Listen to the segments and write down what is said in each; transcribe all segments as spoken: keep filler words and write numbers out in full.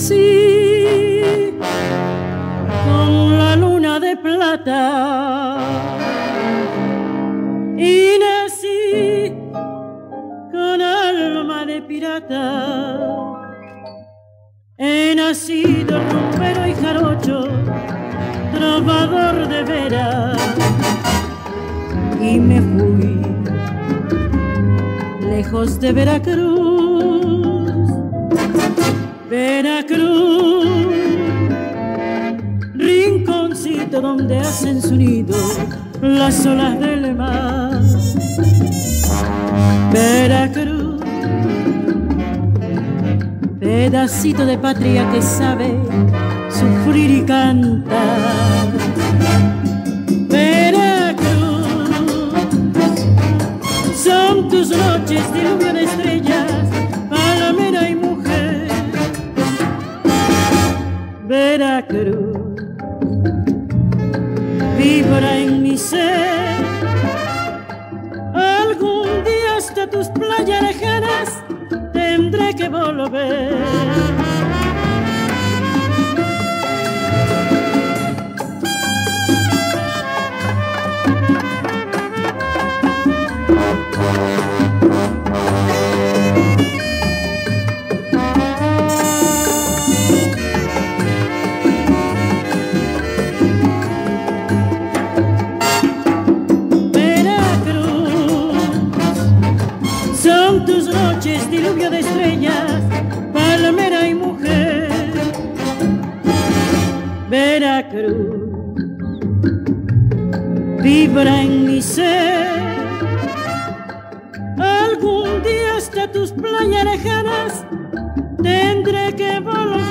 nací con la luna de plata y nací con alma de pirata. He nacido rumbero y jarocho, trovador de veras, y me fui lejos de Veracruz. Veracruz, rinconcito donde hacen su nido las olas del mar. Veracruz, pedacito de patria que sabe sufrir y cantar. Veracruz, son tus noches diluvio de estrellas, palmera y mujer. Veracruz, vibra en mi ser. Algún día hasta tus playas lejanas tendré que volver. Tus noches diluvio de estrellas, palmera y mujer. Veracruz, vibra en mi ser. Algún día hasta tus playas lejanas tendré que volver.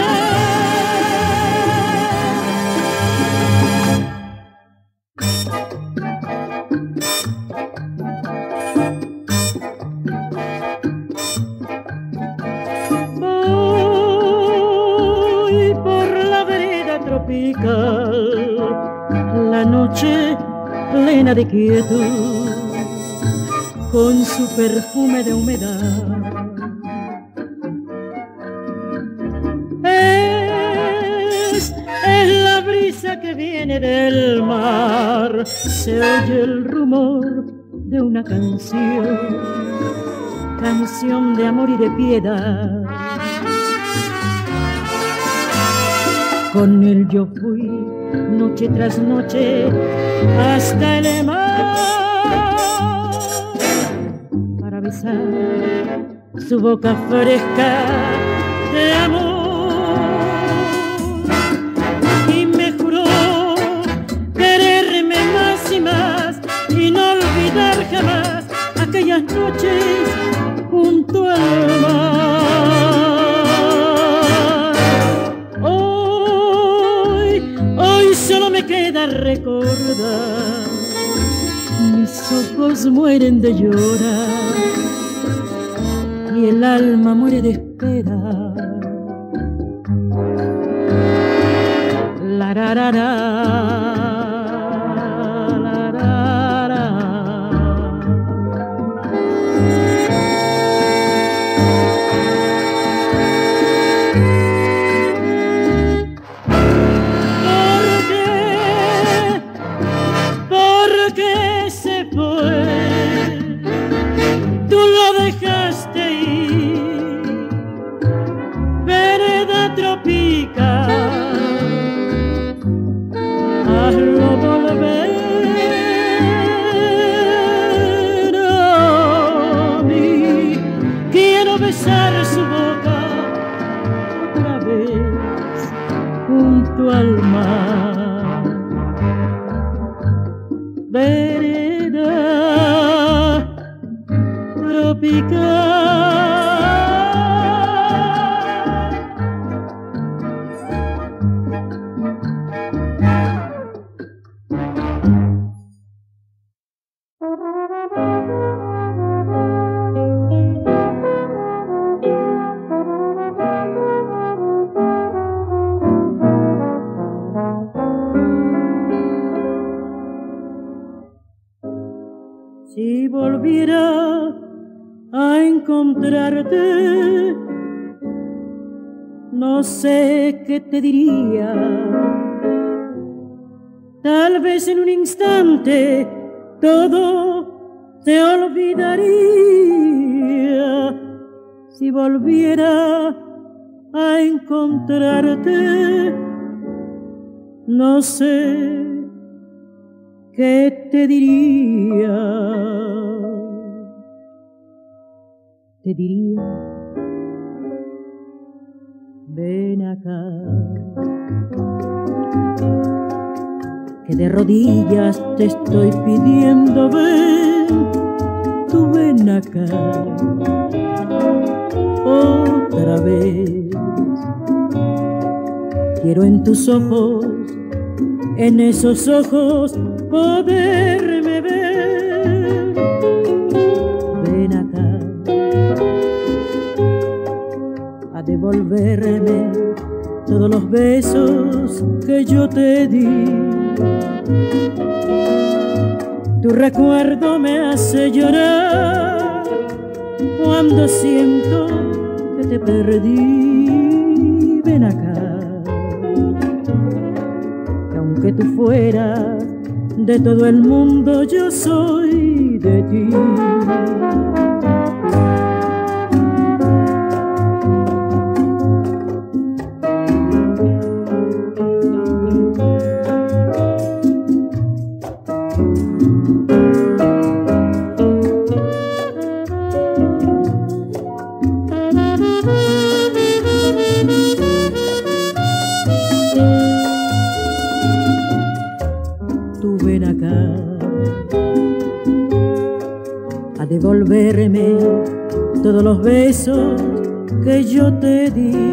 La noche plena de quietud, con su perfume de humedad. Es, es la brisa que viene del mar, se oye el rumor de una canción, canción de amor y de piedad. Con él yo fui noche tras noche hasta el mar para besar su boca fresca de amor, y me juró quererme más y más y no olvidar jamás aquellas noches junto al mar. Solo me queda recordar, mis ojos mueren de llorar y el alma muere de esperar. La ra ra ra. Hazlo volver a mí. Quiero besar su boca otra vez junto al mar. Vereda tropical. Si volviera a encontrarte, no sé qué te diría. Tal vez en un instante todo se olvidaría si volviera a encontrarte. No sé qué te diría. Te diría, ven acá, que de rodillas te estoy pidiendo, ven, tú ven acá, otra vez. Quiero en tus ojos, en esos ojos, poderme ver. Ven acá a devolverme todos los besos que yo te di. Tu recuerdo me hace llorar cuando siento que te perdí. Ven acá, que aunque tú fueras de todo el mundo, yo soy de ti. Devolverme todos los besos que yo te di.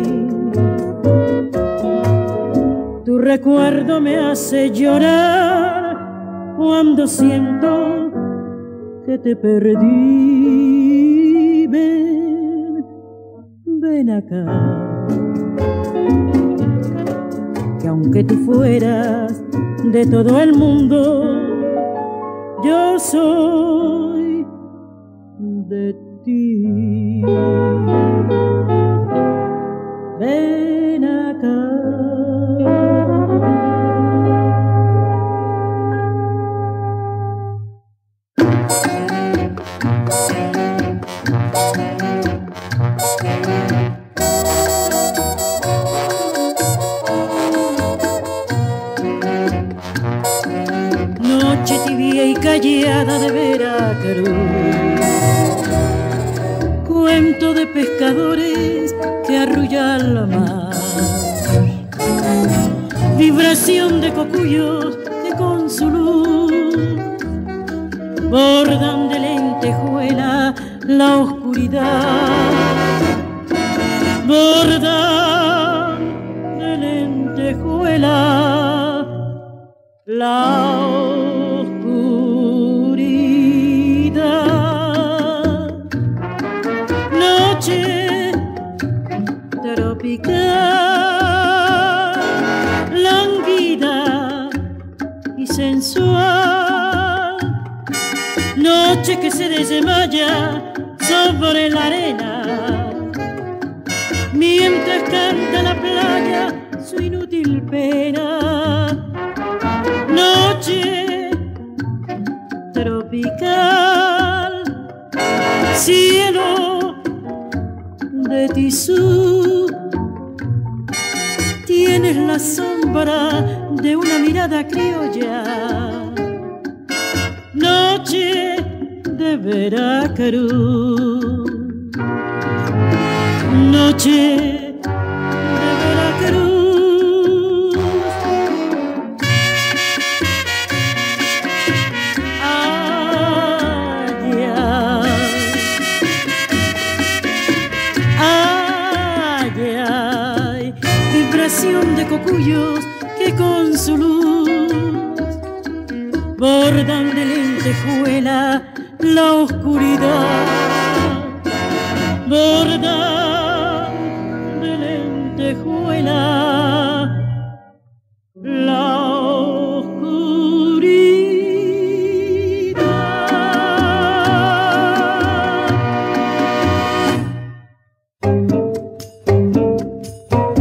Tu recuerdo me hace llorar cuando siento que te perdí. Ven, ven acá, que aunque tú fueras de todo el mundo, yo soy de ti. Ven acá. Noche tibia y callada de Veracruz, cuento de pescadores que arrullan la mar, vibración de cocuyos que con su luz bordan de lentejuela la oscuridad, bordan de lentejuela la oscuridad. Noche tropical, lánguida y sensual, noche que se desmaya sobre la arena, mientras canta la playa su inútil pena. Noche tropical, cielo de tisú, tienes la sombra de una mirada criolla. Noche de Veracruz, noche de Veracruz. De cocuyos que con su luz bordan de lentejuela la oscuridad, bordan de lentejuela la oscuridad.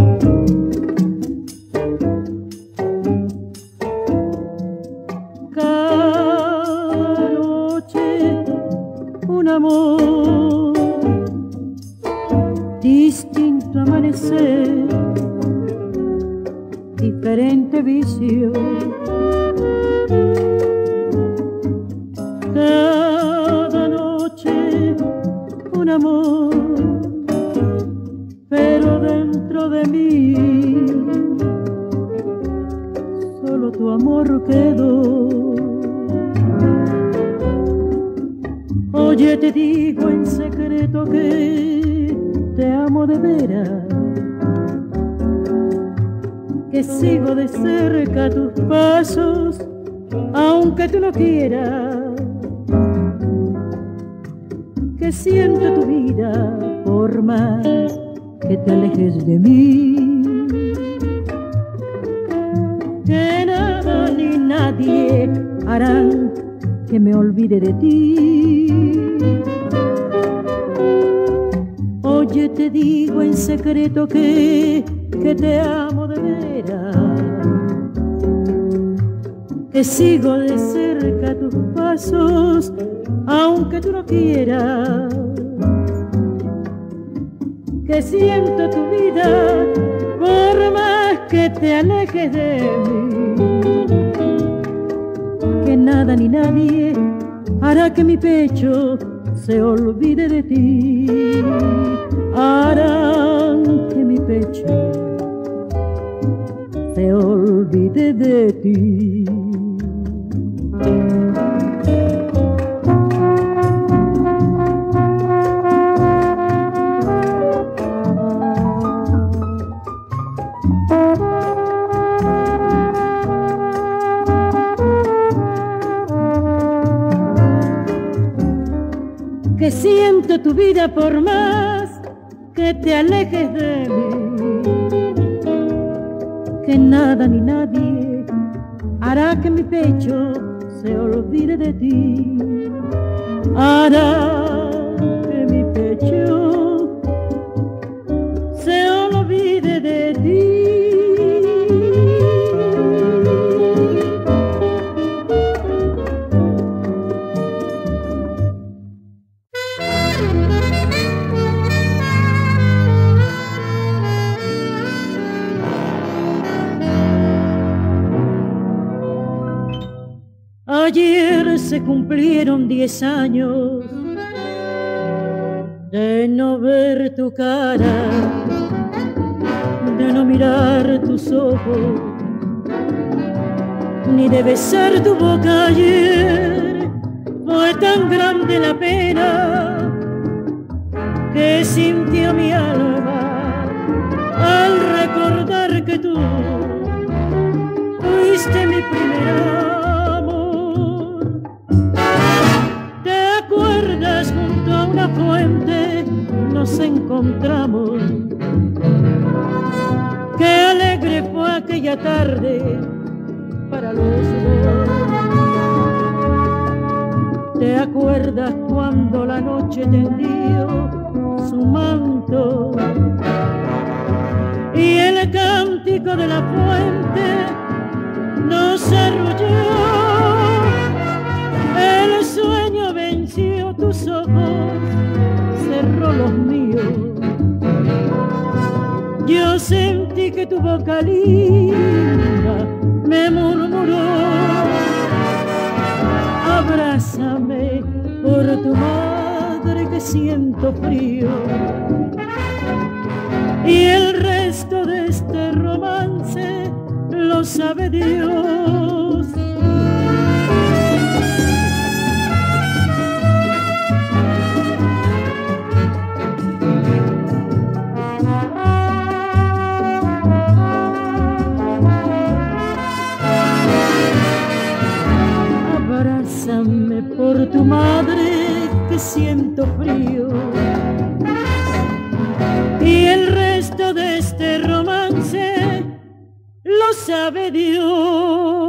indiferente vicio. Cada noche un amor, pero dentro de mí solo tu amor quedó. Oye, te digo en secreto que te amo de veras, que sigo de cerca tus pasos, aunque tú no quieras, que siento tu vida por más que te alejes de mí, que nada ni nadie harán que me olvide de ti. Oye, te digo en secreto que, que te amo de veras, que sigo de cerca tus pasos, aunque tú no quieras, que siento tu vida por más que te alejes de mí, que nada ni nadie hará que mi pecho se olvide de ti, harán que mi pecho se olvide de ti. Que siento tu vida por más que te alejes de mí, que nada ni nadie hará que mi pecho se olvide de ti, hará que mi pecho se olvide de ti. Ayer se cumplieron diez años de no ver tu cara, de no mirar tus ojos, ni de besar tu boca. Ayer fue tan grande la pena que sintió mi alma al recordar que tú fuiste mi primer amor. Junto a una fuente nos encontramos, qué alegre fue aquella tarde para los dos. ¿Te acuerdas cuando la noche tendió su manto y el cántico de la fuente nos arrulló? El sueño venció tus ojos, cerró los míos. Yo sentí que tu boca linda me murmuró: abrázame por tu madre que siento frío. Y el resto de este romance lo sabe Dios. Abrázame por tu madre que siento frío. Y el resto de este romance lo sabe Dios.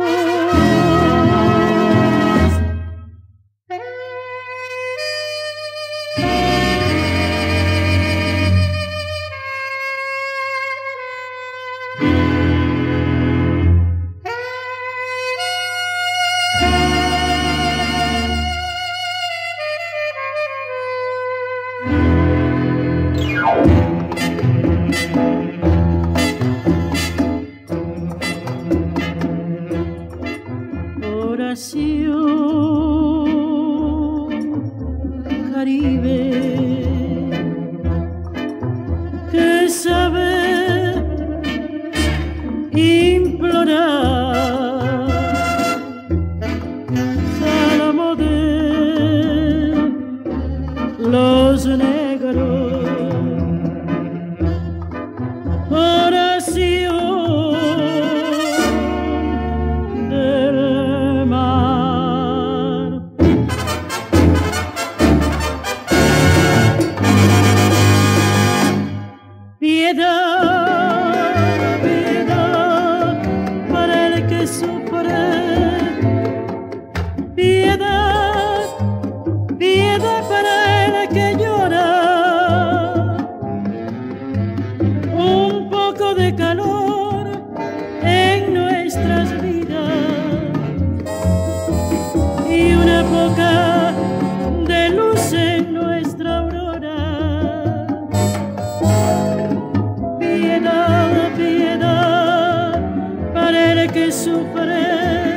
sufre.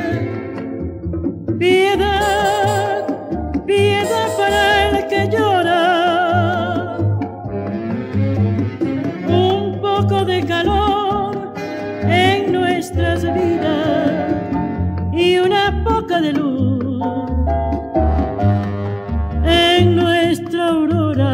Piedad, piedad para el que llora. Un poco de calor en nuestras vidas y una poca de luz en nuestra aurora.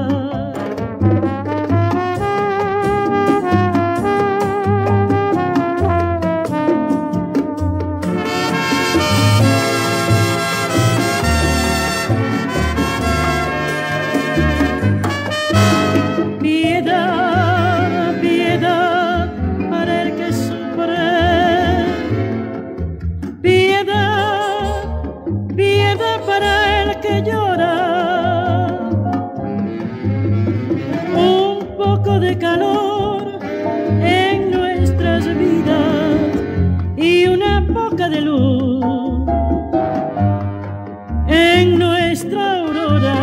Calor en nuestras vidas y una poca de luz en nuestra aurora.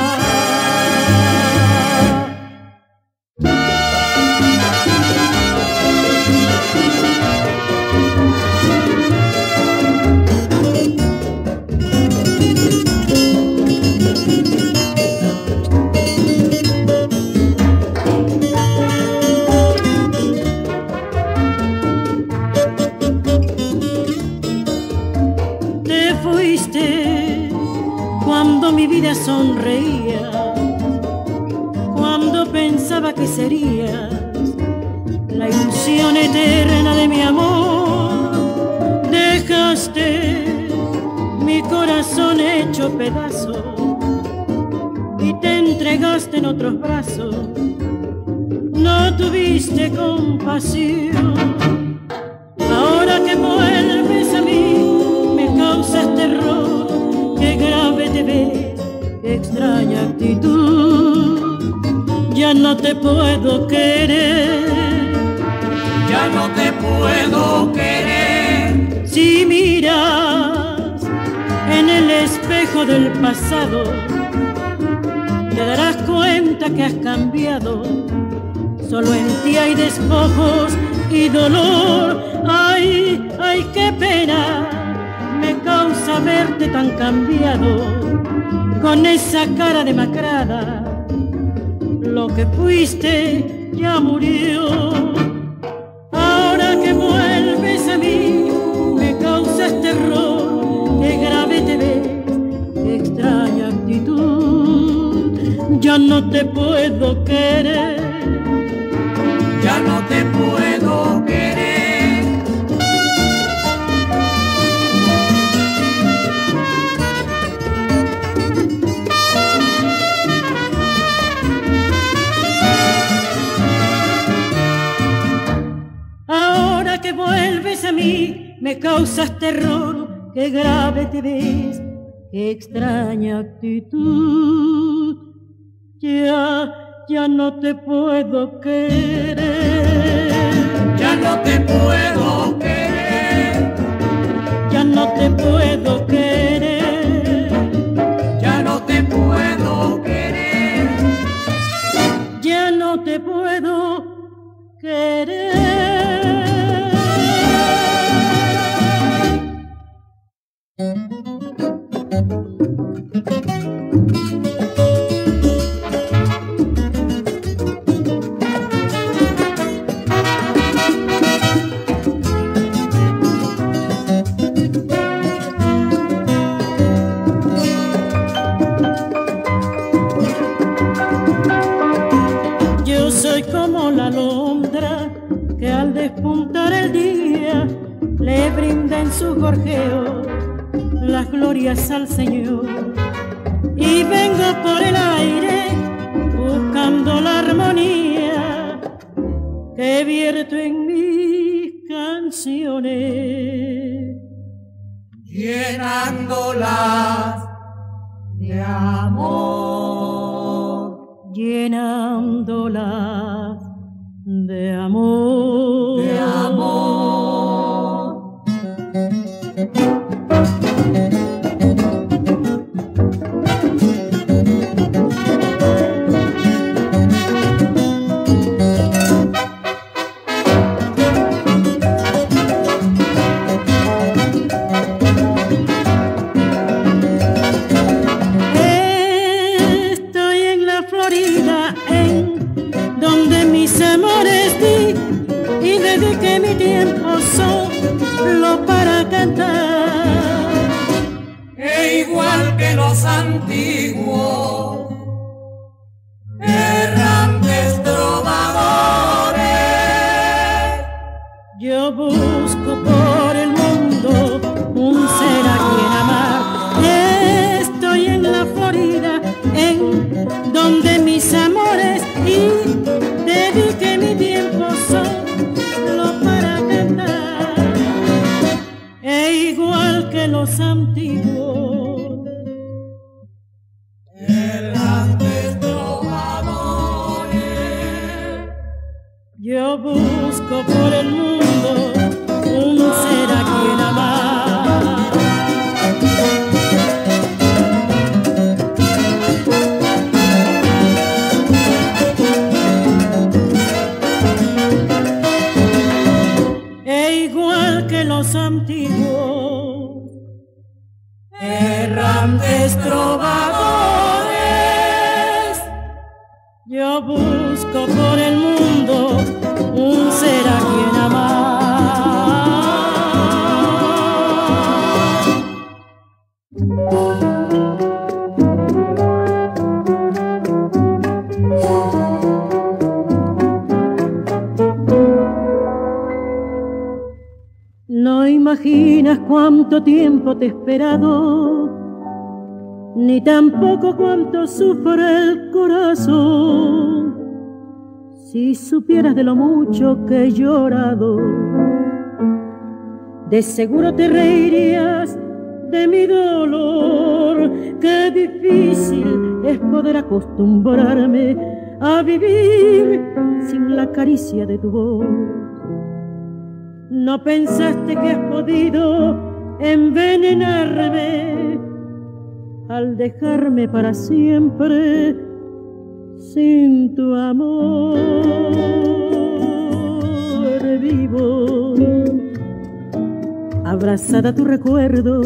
Cuando mi vida sonreía, cuando pensaba que serías la ilusión eterna de mi amor, dejaste mi corazón hecho pedazo y te entregaste en otros brazos. No tuviste compasión. Ahora que vuelves a mí me causas terror. Qué grave te ves, qué extraña actitud. Ya no te puedo querer, ya no te puedo querer. Si miras en el espejo del pasado, te darás cuenta que has cambiado. Solo en ti hay despojos y dolor. Ay, ay, qué pena me causa verte tan cambiado, con esa cara demacrada. Lo que fuiste ya murió. Ahora que vuelves a mí me causas terror. Qué grave te ves, qué extraña actitud. Ya no te puedo querer, ya no te puedo querer. Que vuelves a mí me causas terror. Qué grave te ves, qué extraña actitud. Ya, ya no te puedo querer, ya no te puedo querer, ya no te puedo querer, ya no te puedo querer, ya no te puedo querer. Yo soy como la alondra que al despuntar el día le brinda en su gorjeo las glorias al Señor. Y vengo por el aire buscando la armonía que vierto en mis canciones, llenándolas de amor, llenándolas de amor, de amor. dediqué mi tiempo solo para cantar. E igual que los antiguos errantes trovadores, yo busco por el mundo un ser a quien amar. Estoy en la Florida, en donde mis amores, y dediqué mi tiempo solo para cantar. E igual que los antiguos errantes trovadores, yo busco por el mundo un ser a quien amar. E igual que los antiguos errantes trovadores, yo busco por el mundo un ser a quien amar. No imaginas cuánto tiempo te he esperado, ni tampoco cuánto sufre el corazón. Si supieras de lo mucho que he llorado, de seguro te reirías de mi dolor. Qué difícil es poder acostumbrarme a vivir sin la caricia de tu voz. No pensaste que has podido envenenarme al dejarme para siempre sin tu amor. Vivo abrazada a tu recuerdo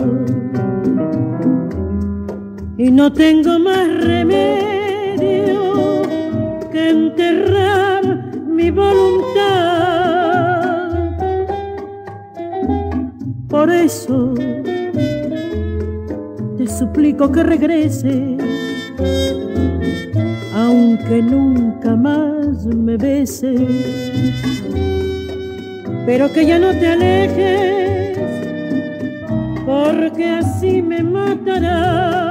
y no tengo más remedio que enterrar mi voluntad. Por eso te suplico que regreses, aunque nunca más me beses, pero que ya no te alejes, porque así me matarás.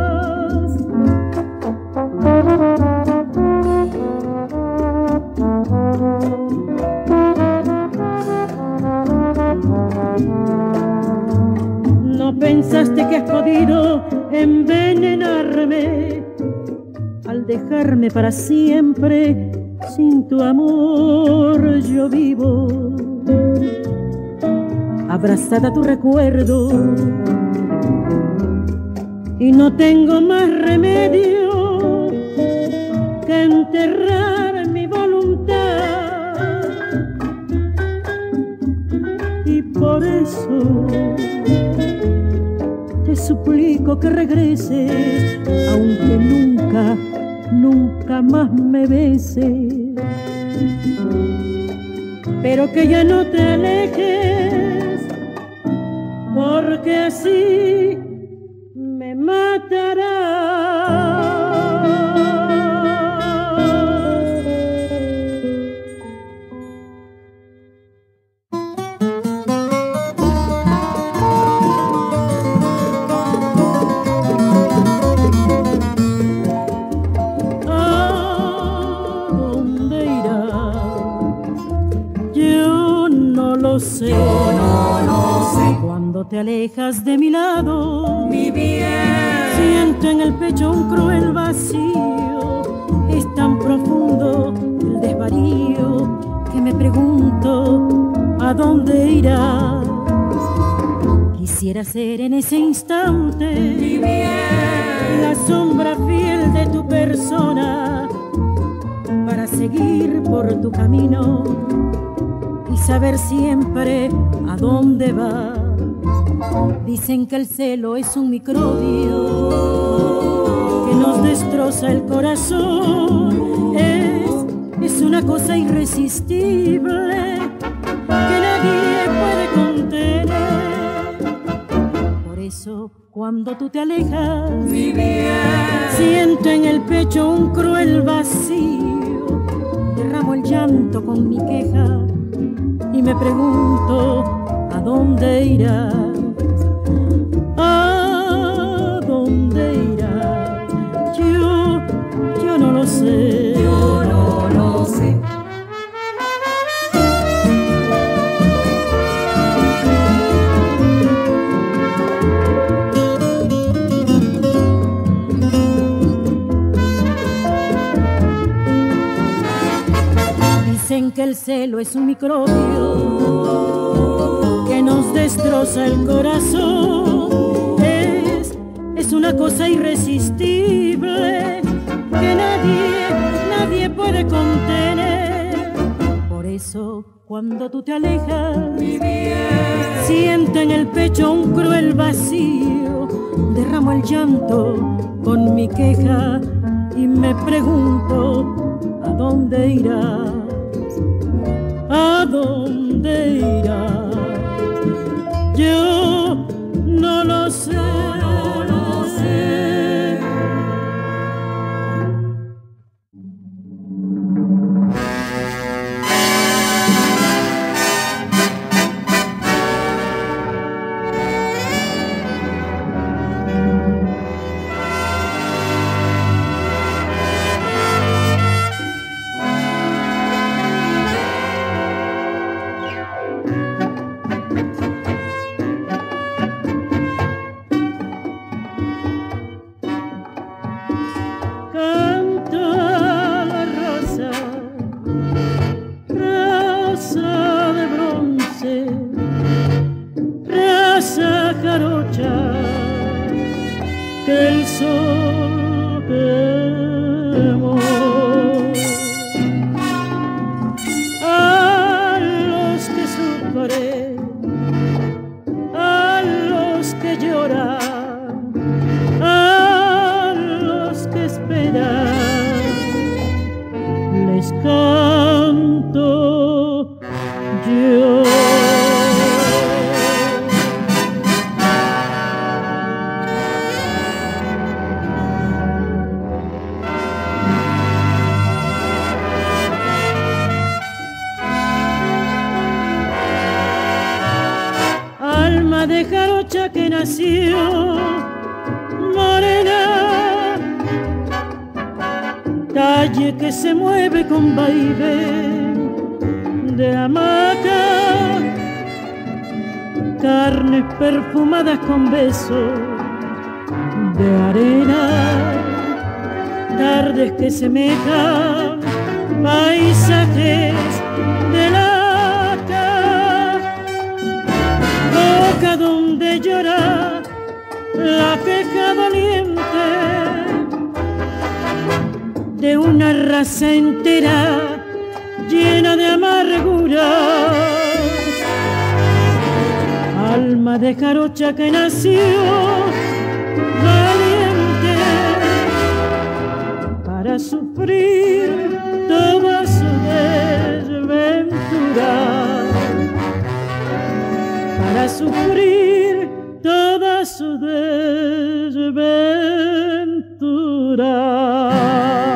No pensaste que has podido envenenarme al dejarme para siempre sin tu amor. Yo vivo abrazada a tu recuerdo y no tengo más remedio que enterrar mi voluntad. Y por eso te suplico que regreses, aunque nunca, nunca más me beses, pero que ya no te alejes, porque así me matarás. Sé, yo no lo sé. Cuando te alejas de mi lado, mi bien, siento en el pecho un cruel vacío. Es tan profundo el desvarío que me pregunto a dónde irás. Quisiera ser en ese instante, mi bien, la sombra fiel de tu persona, para seguir por tu camino y saber siempre a dónde vas. Dicen que el celo es un microbio que nos destroza el corazón. Es, es una cosa irresistible eso cuando tú te alejas, mi bien, siento en el pecho un cruel vacío, derramo el llanto con mi queja y me pregunto a dónde irás, a dónde irás. Yo, yo no lo sé, yo no lo sé. Dicen que el celo es un microbio que nos destroza el corazón. Es, es una cosa irresistible que nadie, nadie puede contener. Por eso, cuando tú te alejas, mi bien, siento en el pecho un cruel vacío, derramo el llanto con mi queja y me pregunto a dónde irás. ¿A dónde irás? Yo no lo sé, no lo sé. Que el sol quemó. A los que sufren, a los que lloran, a los que esperan, les canto yo. Alma de jarocha que nació morena, talle que se mueve con vaivén de hamaca, carnes perfumadas con besos de arena, tardes que semejan paisajes de la donde llora la queja doliente de una raza entera llena de amarguras. Alma de jarocha que nació valiente para sufrir toda su desventura, para sufrir toda su desventura.